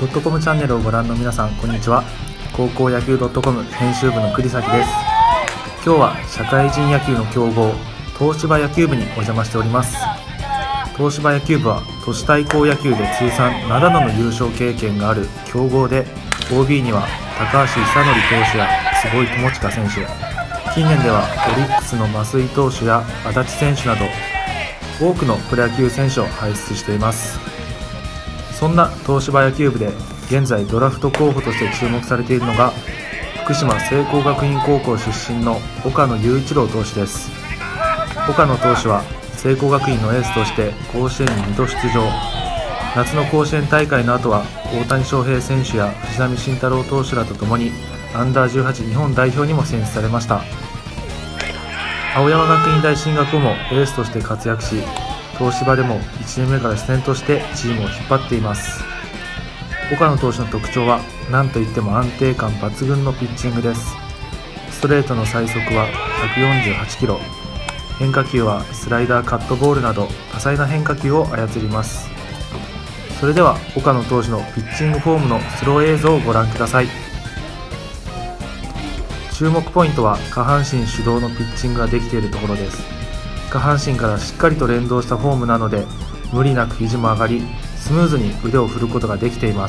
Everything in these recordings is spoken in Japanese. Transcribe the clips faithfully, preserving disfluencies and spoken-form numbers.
ドットコムチャンネルをご覧の皆さん、こんにちは。高校野球 .com 編集部の栗崎です。今日は社会人野球の強豪東芝野球部にお邪魔しております。東芝野球部は都市対抗野球で通算ななどの優勝経験がある強豪で、 オービー には高橋久典投手や坪井智親選手、近年ではオリックスの増井投手や足立選手など多くのプロ野球選手を輩出しています。そんな東芝野球部で現在ドラフト候補として注目されているのが、福島聖光学院高校出身の岡野雄一郎投手です。岡野投手は聖光学院のエースとして甲子園ににど出場。夏の甲子園大会の後は大谷翔平選手や藤浪晋太郎投手らとともにアンダーじゅうはち日本代表にも選出されました。青山学院大進学後もエースとして活躍し、東芝でもいちねんめから主戦としてチームを引っ張っています。岡野投手の特徴は何といっても安定感抜群のピッチングです。ストレートの最速はひゃくよんじゅうはちキロ、変化球はスライダー、カットボールなど多彩な変化球を操ります。それでは岡野投手のピッチングフォームのスロー映像をご覧ください。注目ポイントは下半身主導のピッチングができているところです。下半身からしっかりと連動したフォームなので、無理なく肘も上がり、スムーズに腕を振ることができています。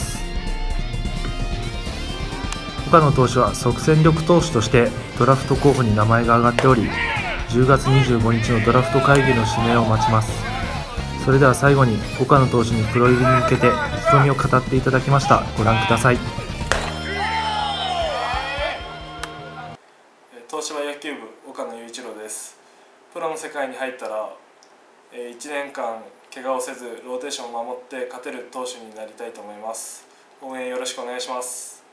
岡野投手は即戦力投手としてドラフト候補に名前が挙がっており、じゅうがつにじゅうごにちのドラフト会議の指名を待ちます。それでは最後に岡野投手にプロ入りに向けて意気込みを語っていただきました。ご覧ください。 東芝野球部岡野雄一郎です。プロの世界に入ったらいちねんかん怪我をせずローテーションを守って勝てる投手になりたいと思います。応援よろしくお願いします。